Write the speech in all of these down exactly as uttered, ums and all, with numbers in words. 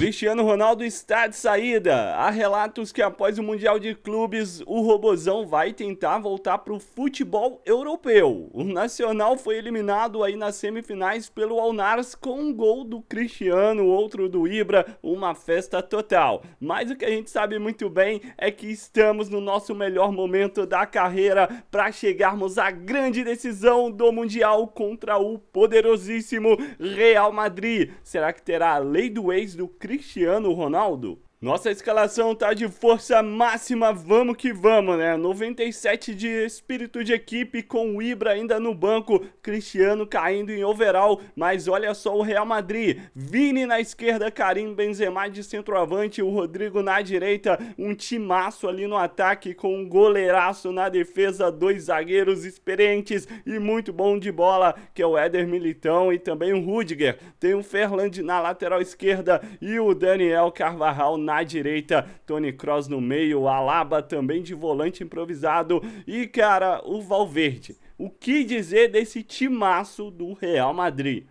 Cristiano Ronaldo está de saída. Há relatos que após o Mundial de Clubes, o Robozão vai tentar voltar para o futebol europeu. O Nacional foi eliminado aí nas semifinais pelo Al-Nassr com um gol do Cristiano, outro do Ibra, uma festa total. Mas o que a gente sabe muito bem é que estamos no nosso melhor momento da carreira para chegarmos à grande decisão do Mundial contra o poderosíssimo Real Madrid. Será que terá a lei do ex do Cristiano Ronaldo? Nossa escalação tá de força máxima, vamos que vamos, né? noventa e sete de espírito de equipe, com o Ibra ainda no banco, Cristiano caindo em overall, mas olha só o Real Madrid, Vini na esquerda, Karim Benzema de centroavante, o Rodrigo na direita, um timaço ali no ataque, com um goleiraço na defesa, dois zagueiros experientes e muito bom de bola, que é o Éder Militão e também o Rüdiger, tem o Ferland na lateral esquerda e o Daniel Carvajal na direita, Toni Kroos no meio, Alaba também de volante improvisado e, cara, o Valverde. O que dizer desse timaço do Real Madrid?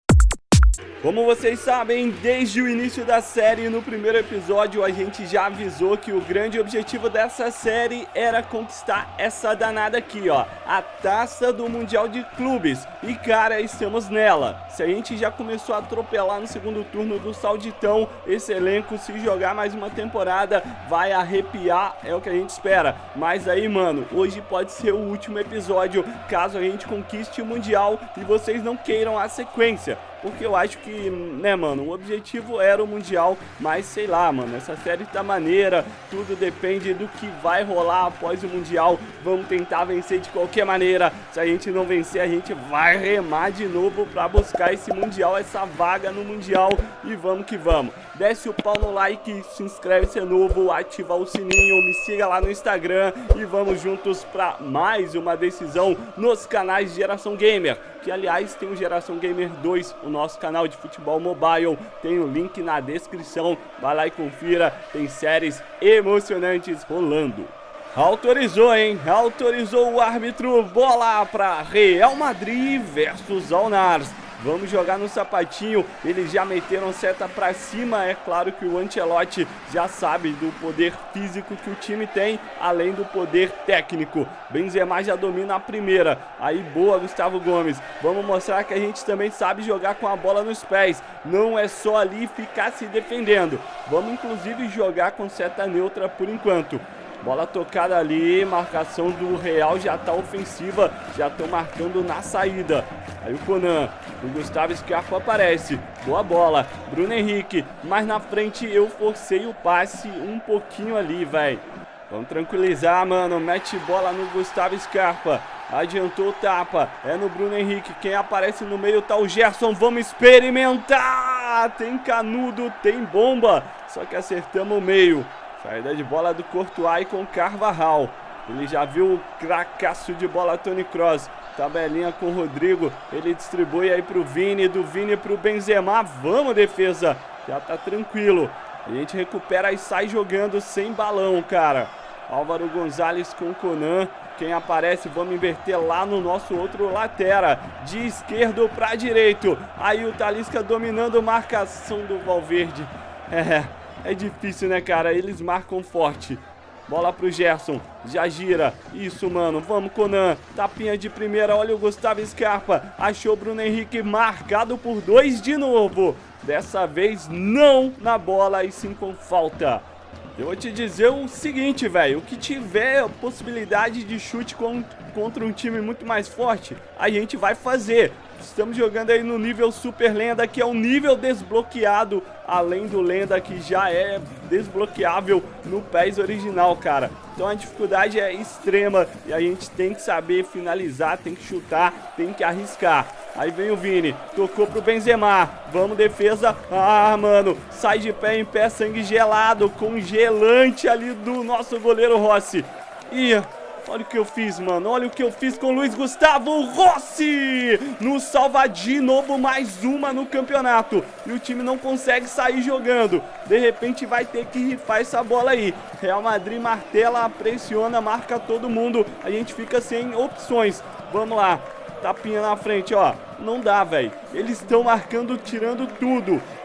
Como vocês sabem, desde o início da série, no primeiro episódio, a gente já avisou que o grande objetivo dessa série era conquistar essa danada aqui, ó, a Taça do Mundial de Clubes. E, cara, estamos nela. Se a gente já começou a atropelar no segundo turno do Sauditão, esse elenco, se jogar mais uma temporada, vai arrepiar, é o que a gente espera. Mas aí, mano, hoje pode ser o último episódio, caso a gente conquiste o Mundial e vocês não queiram a sequência. Porque eu acho que, né, mano, o objetivo era o Mundial, mas sei lá, mano, essa série tá maneira, tudo depende do que vai rolar após o Mundial, vamos tentar vencer de qualquer maneira, se a gente não vencer, a gente vai remar de novo pra buscar esse Mundial, essa vaga no Mundial, e vamos que vamos. Desce o pau no like, se inscreve se é novo, ativa o sininho, me siga lá no Instagram e vamos juntos pra mais uma decisão nos canais de Geração Gamer, que aliás tem o Geração Gamer dois, o nosso canal de futebol mobile, tem o link na descrição, vai lá e confira, tem séries emocionantes rolando. Autorizou, hein? Autorizou o árbitro, bola para Real Madrid versus Al-Nassr. Vamos jogar no sapatinho, eles já meteram seta pra cima, é claro que o Ancelotti já sabe do poder físico que o time tem, além do poder técnico. Benzema já domina a primeira, aí boa Gustavo Gomes, vamos mostrar que a gente também sabe jogar com a bola nos pés, não é só ali ficar se defendendo, vamos inclusive jogar com seta neutra por enquanto. Bola tocada ali, marcação do Real já tá ofensiva, já estão marcando na saída. Aí o Conan, o Gustavo Scarpa aparece, boa bola, Bruno Henrique, mais na frente eu forcei o passe um pouquinho ali, velho. Vamos tranquilizar, mano, mete bola no Gustavo Scarpa, adiantou o tapa, é no Bruno Henrique, quem aparece no meio tá o Gerson, vamos experimentar, tem canudo, tem bomba, só que acertamos o meio. Saída de bola do Courtois com Carvajal. Ele já viu o cracaço de bola Toni Kroos. Tabelinha com o Rodrigo. Ele distribui aí pro Vini. Do Vini pro Benzema. Vamos, defesa. Já tá tranquilo. A gente recupera e sai jogando sem balão, cara. Álvaro Gonzalez com o Conan. Quem aparece, vamos inverter lá no nosso outro lateral. De esquerdo para direito. Aí o Talisca dominando marcação do Valverde. É... É difícil, né, cara? Eles marcam forte. Bola pro Gerson. Já gira. Isso, mano. Vamos, Conan. Tapinha de primeira. Olha o Gustavo Scarpa. Achou o Bruno Henrique marcado por dois de novo. Dessa vez não na bola e sim com falta. Eu vou te dizer o seguinte, velho. O que tiver possibilidade de chute contra um time muito mais forte, a gente vai fazer. Estamos jogando aí no nível Super Lenda, que é um nível desbloqueado, além do Lenda, que já é desbloqueável no P E S original, cara. Então a dificuldade é extrema e a gente tem que saber finalizar, tem que chutar, tem que arriscar. Aí vem o Vini, tocou pro Benzema, vamos defesa, ah, mano, sai de pé em pé, sangue gelado, congelante ali do nosso goleiro Rossi. Ih... Olha o que eu fiz, mano. Olha o que eu fiz com o Luiz Gustavo Rossi. Nos salva de novo mais uma no campeonato. E o time não consegue sair jogando. De repente vai ter que rifar essa bola aí. Real Madrid martela, pressiona, marca todo mundo. A gente fica sem opções. Vamos lá. Tapinha na frente, ó. Não dá, velho. Eles estão marcando, tirando tudo.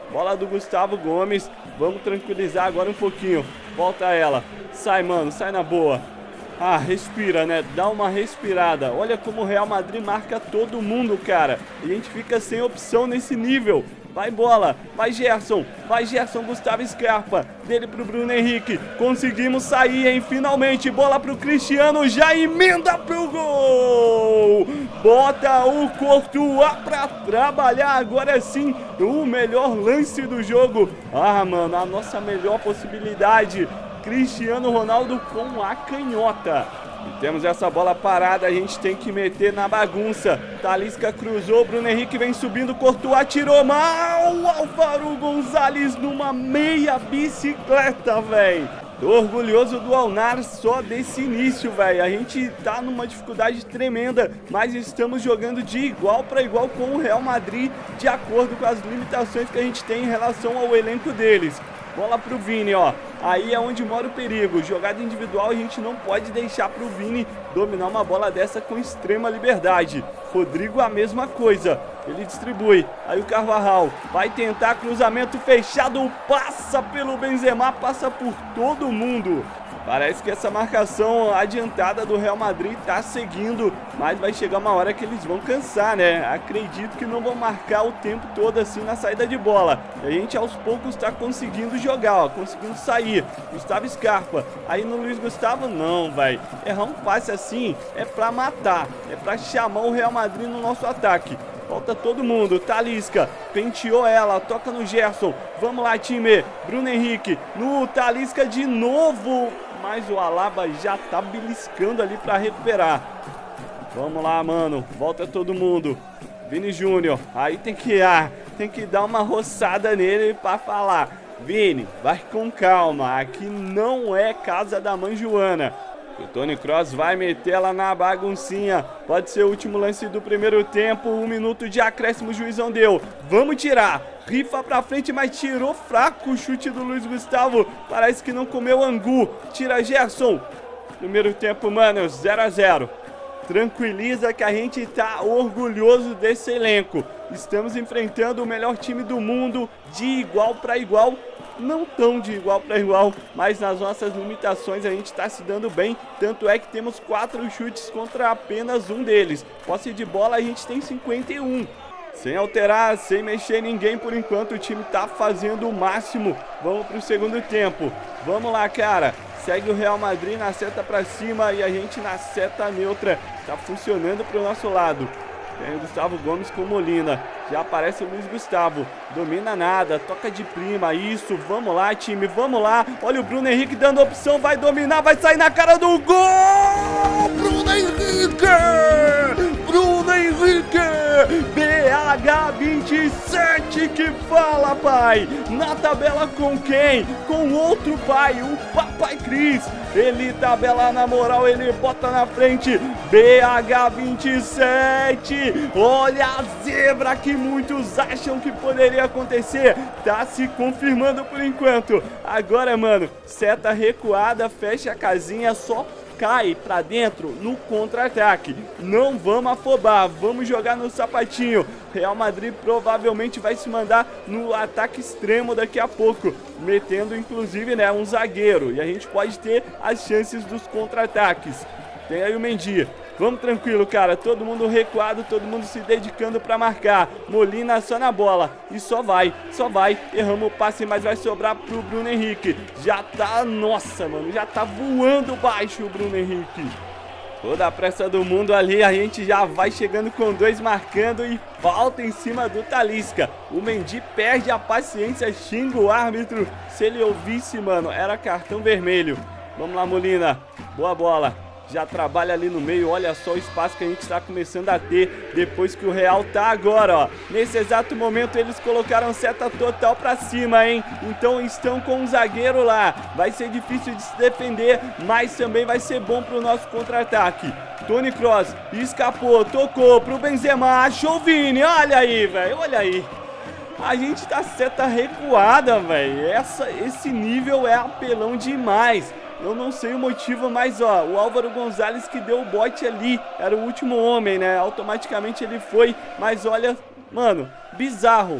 Bola do Gustavo Gomes. Vamos tranquilizar agora um pouquinho. Volta ela. Sai, mano. Sai na boa. Ah, respira, né? Dá uma respirada. Olha como o Real Madrid marca todo mundo, cara. E a gente fica sem opção nesse nível. Vai bola, vai Gerson, vai Gerson, Gustavo Scarpa, dele pro Bruno Henrique, conseguimos sair, hein, finalmente, bola pro Cristiano, já emenda pro gol, bota o Courtois pra trabalhar, agora sim, o melhor lance do jogo, ah, mano, a nossa melhor possibilidade, Cristiano Ronaldo com a canhota. E temos essa bola parada, a gente tem que meter na bagunça. Talisca cruzou, Bruno Henrique vem subindo, Courtois tirou mal. Álvaro Gonzalez numa meia bicicleta, velho. Tô orgulhoso do Alnar só desse início, velho. A gente tá numa dificuldade tremenda, mas estamos jogando de igual para igual com o Real Madrid, de acordo com as limitações que a gente tem em relação ao elenco deles. Bola pro Vini, ó. Aí é onde mora o perigo. Jogada individual, a gente não pode deixar pro Vini dominar uma bola dessa com extrema liberdade. Rodrigo a mesma coisa. Ele distribui. Aí o Carvajal vai tentar cruzamento fechado. Passa pelo Benzema, passa por todo mundo. Parece que essa marcação adiantada do Real Madrid tá seguindo, mas vai chegar uma hora que eles vão cansar, né? Acredito que não vão marcar o tempo todo assim na saída de bola. E a gente aos poucos tá conseguindo jogar, ó, conseguindo sair. Gustavo Scarpa, aí no Luiz Gustavo não, vai. Errar um passe assim é pra matar, é pra chamar o Real Madrid no nosso ataque. Volta todo mundo, Talisca, penteou ela, toca no Gerson, vamos lá time, Bruno Henrique, no Talisca de novo, mas o Alaba já tá beliscando ali pra recuperar. Vamos lá, mano, volta todo mundo, Vini Júnior, aí tem que, ah, tem que dar uma roçada nele pra falar, Vini, vai com calma, aqui não é casa da mãe Joana. O Toni Kroos vai meter ela na baguncinha. Pode ser o último lance do primeiro tempo. Um minuto de acréscimo, o juizão deu. Vamos tirar. Rifa pra frente, mas tirou fraco o chute do Luiz Gustavo. Parece que não comeu angu. Tira Gerson. Primeiro tempo, mano, zero a zero. Tranquiliza que a gente tá orgulhoso desse elenco. Estamos enfrentando o melhor time do mundo de igual para igual. Não tão de igual para igual, mas nas nossas limitações a gente está se dando bem. Tanto é que temos quatro chutes contra apenas um deles. Posse de bola a gente tem cinquenta e um. Sem alterar, sem mexer ninguém por enquanto, o time tá fazendo o máximo. Vamos pro segundo tempo. Vamos lá, cara. Segue o Real Madrid na seta pra cima e a gente na seta neutra. Tá funcionando pro nosso lado. Tem o Gustavo Gomes com Molina. Já aparece o Luiz Gustavo. Domina nada. Toca de prima. Isso. Vamos lá, time. Vamos lá. Olha o Bruno Henrique dando opção. Vai dominar. Vai sair na cara do gol. Bruno Henrique. Bruno Henrique. B H vinte e sete que fala, pai. Na tabela com quem? Com outro pai. O Papai Cris. Ele tabela na moral. Ele bota na frente. B H vinte e sete. Olha a zebra que muitos acham que poderia acontecer. Tá se confirmando por enquanto. Agora, mano, seta recuada, fecha a casinha, só cai pra dentro no contra-ataque. Não vamos afobar, vamos jogar no sapatinho. Real Madrid provavelmente vai se mandar no ataque extremo daqui a pouco, metendo inclusive, né, um zagueiro. E a gente pode ter as chances dos contra-ataques. Tem aí o Mendy. Vamos tranquilo, cara. Todo mundo recuado, todo mundo se dedicando pra marcar. Molina só na bola. E só vai, só vai. Erramos o passe, mas vai sobrar pro Bruno Henrique. Já tá, nossa, mano, já tá voando baixo o Bruno Henrique. Toda a pressa do mundo ali, a gente já vai chegando com dois marcando e falta em cima do Talisca. O Mendy perde a paciência, xinga o árbitro. Se ele ouvisse, mano, era cartão vermelho. Vamos lá, Molina. Boa bola. Já trabalha ali no meio, olha só o espaço que a gente está começando a ter depois que o Real tá agora, ó. Nesse exato momento eles colocaram seta total pra cima, hein? Então estão com um zagueiro lá. Vai ser difícil de se defender, mas também vai ser bom pro nosso contra-ataque. Toni Kroos escapou, tocou pro Benzema, achou o Vini, olha aí, velho, olha aí. A gente tá seta recuada, velho. Essa, esse nível é apelão demais. Eu não sei o motivo, mas ó, o Álvaro Gonzalez que deu o bote ali, era o último homem, né? Automaticamente ele foi, mas olha, mano, bizarro.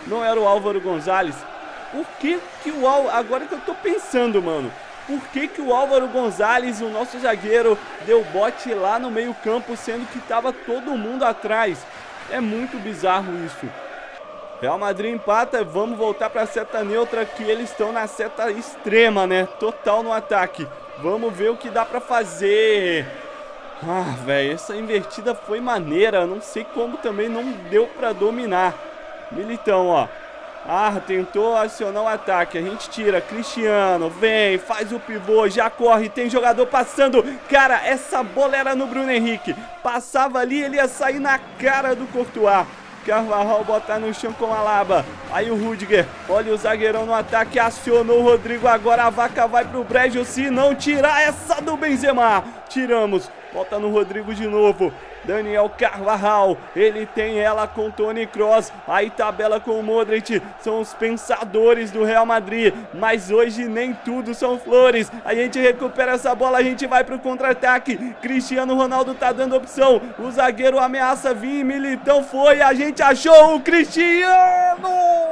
não era o Álvaro Gonzalez. Por que que o Álvaro... Agora que eu tô pensando, mano. Por que que o Álvaro Gonzalez, o nosso zagueiro, deu bote lá no meio campo, sendo que tava todo mundo atrás? É muito bizarro isso. Real Madrid empata, vamos voltar pra seta neutra, que eles estão na seta extrema, né? Total no ataque. Vamos ver o que dá pra fazer. Ah, velho, essa invertida foi maneira. Não sei como também não deu pra dominar. Militão, ó. Ah, tentou acionar o ataque. A gente tira. Cristiano, vem, faz o pivô, já corre. Tem jogador passando. Cara, essa bola era no Bruno Henrique. Passava ali, ele ia sair na cara do Courtois. Carvajal botar no chão com a Alaba. Aí o Rudiger, olha o zagueirão no ataque, acionou o Rodrigo, agora a vaca vai pro brejo, se não tirar essa do Benzema. Tiramos, volta no Rodrigo de novo. Daniel Carvajal, ele tem ela com Toni Kroos, aí tabela com o Modric, são os pensadores do Real Madrid, mas hoje nem tudo são flores. A gente recupera essa bola, a gente vai pro contra-ataque, Cristiano Ronaldo tá dando opção, o zagueiro ameaça vir, Militão foi, a gente achou o Cristiano!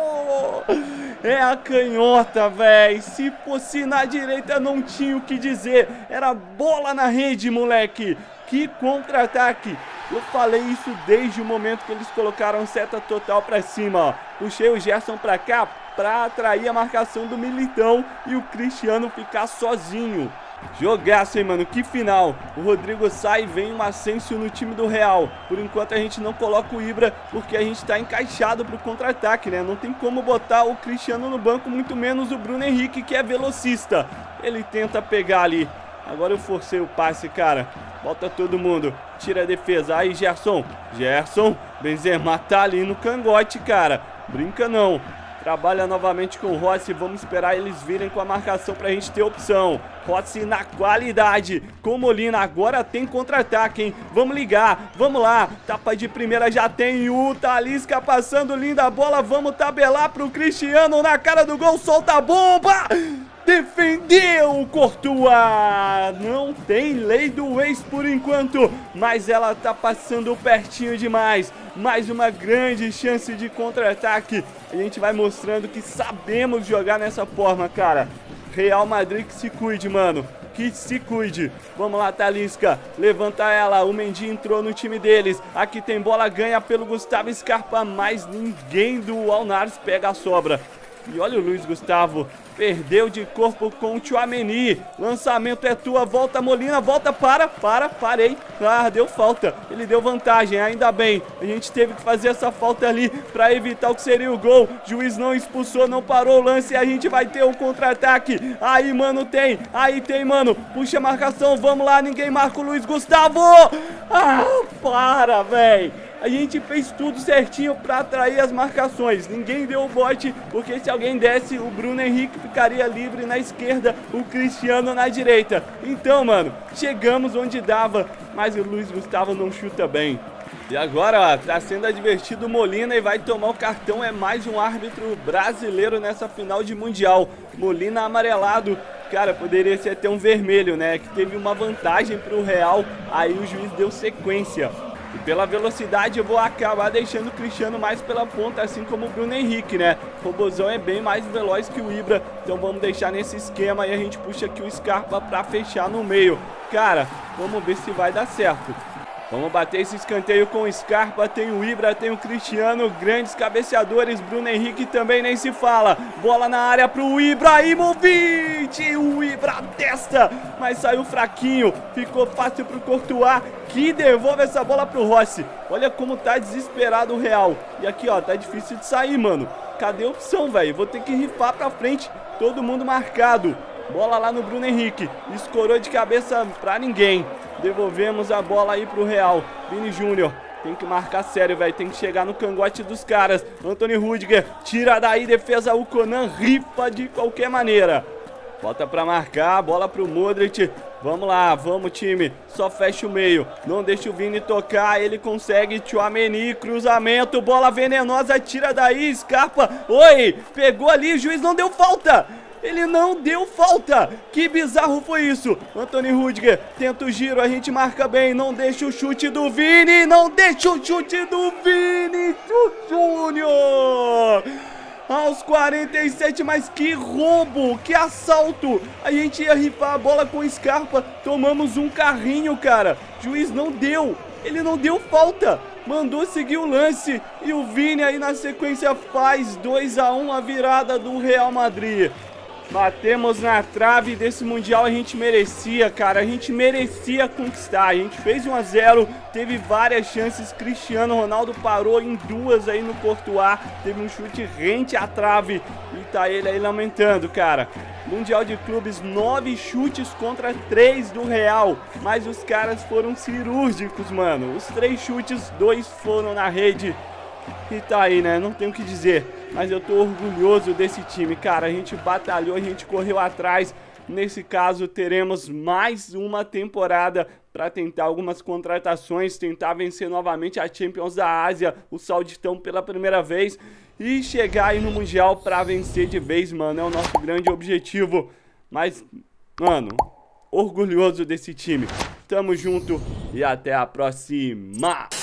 É a canhota, velho. Se fosse na direita não tinha o que dizer, era bola na rede, moleque. Que contra-ataque! Eu falei isso desde o momento que eles colocaram seta total pra cima, ó. Puxei o Gerson pra cá pra atrair a marcação do Militão e o Cristiano ficar sozinho. Jogaço, hein, mano? Que final! O Rodrigo sai e vem um Asensio no time do Real. Por enquanto a gente não coloca o Ibra porque a gente tá encaixado pro contra-ataque, né? Não tem como botar o Cristiano no banco, muito menos o Bruno Henrique, que é velocista. Ele tenta pegar ali. Agora eu forcei o passe, cara. Volta todo mundo. Tira a defesa. Aí, Gerson. Gerson. Benzema tá ali no cangote, cara. Brinca não. Trabalha novamente com o Rossi. Vamos esperar eles virem com a marcação pra gente ter opção. Rossi na qualidade. Com Molina. Agora tem contra-ataque, hein? Vamos ligar. Vamos lá. Tapa de primeira já tem. O Talisca passando linda bola. Vamos tabelar pro Cristiano na cara do gol. Solta a bomba. Defendeu o Courtois. Não tem lei do ex por enquanto, mas ela tá passando pertinho demais. Mais uma grande chance de contra-ataque. A gente vai mostrando que sabemos jogar nessa forma, cara. Real Madrid que se cuide, mano. Que se cuide. Vamos lá, Talisca. Levanta ela. O Mendy entrou no time deles. Aqui tem bola, ganha pelo Gustavo Scarpa, mas ninguém do Al Nassr pega a sobra. E olha o Luiz Gustavo, perdeu de corpo com o Tchouaméni. Lançamento é tua, volta Molina, volta, para, para, parei. Ah, deu falta, ele deu vantagem, ainda bem. A gente teve que fazer essa falta ali pra evitar o que seria o gol. Juiz não expulsou, não parou o lance e a gente vai ter um contra-ataque. Aí, mano, tem, aí tem, mano. Puxa a marcação, vamos lá, ninguém marca o Luiz Gustavo. Ah, para, velho. A gente fez tudo certinho pra atrair as marcações. Ninguém deu o bote, porque se alguém desse, o Bruno Henrique ficaria livre na esquerda, o Cristiano na direita. Então, mano, chegamos onde dava, mas o Luiz Gustavo não chuta bem. E agora, ó, tá sendo advertido o Molina e vai tomar o cartão. É mais um árbitro brasileiro nessa final de Mundial. Molina amarelado. Cara, poderia ser até um vermelho, né? Que teve uma vantagem pro Real, aí o juiz deu sequência. E pela velocidade eu vou acabar deixando o Cristiano mais pela ponta, assim como o Bruno Henrique, né? O Robozão é bem mais veloz que o Ibra, então vamos deixar nesse esquema e a gente puxa aqui o Scarpa pra fechar no meio. Cara, vamos ver se vai dar certo. Vamos bater esse escanteio com o Scarpa, tem o Ibra, tem o Cristiano, grandes cabeceadores, Bruno Henrique também nem se fala. Bola na área pro Ibrahimovic, o Ibra testa, mas saiu fraquinho, ficou fácil pro Courtois, que devolve essa bola pro Rossi. Olha como tá desesperado o Real. E aqui, ó, tá difícil de sair, mano. Cadê a opção, velho? Vou ter que rifar pra frente, todo mundo marcado. Bola lá no Bruno Henrique, escorou de cabeça pra ninguém. Devolvemos a bola aí pro Real. Vini Júnior, tem que marcar sério, velho. Tem que chegar no cangote dos caras. Anthony Rudiger, tira daí, defesa, o Conan rifa de qualquer maneira. Bota pra marcar, bola pro Modric. Vamos lá, vamos time. Só fecha o meio, não deixa o Vini tocar. Ele consegue, Tchouaméni, cruzamento, bola venenosa, tira daí, Scarpa. Oi, pegou ali, o juiz não deu falta. Ele não deu falta. Que bizarro foi isso. Anthony Rudiger tenta o giro, a gente marca bem. Não deixa o chute do Vini. Não deixa o chute do Vini Júnior. Aos quarenta e sete, mas que roubo, que assalto. A gente ia rifar a bola com Scarpa. Tomamos um carrinho, cara. Juiz não deu. Ele não deu falta. Mandou seguir o lance. E o Vini aí na sequência faz dois a um a virada do Real Madrid. Batemos na trave desse Mundial, a gente merecia, cara, a gente merecia conquistar, a gente fez um a zero, teve várias chances, Cristiano Ronaldo parou em duas aí no Courtois, teve um chute rente à trave e tá ele aí lamentando, cara. Mundial de Clubes, nove chutes contra três do Real, mas os caras foram cirúrgicos, mano, os três chutes, dois foram na rede. E tá aí, né? Não tenho o que dizer. Mas eu tô orgulhoso desse time, cara. A gente batalhou, a gente correu atrás. Nesse caso, teremos mais uma temporada para tentar algumas contratações, tentar vencer novamente a Champions da Ásia, o Sauditão pela primeira vez e chegar aí no Mundial para vencer de vez, mano. É o nosso grande objetivo. Mas, mano, orgulhoso desse time. Tamo junto e até a próxima!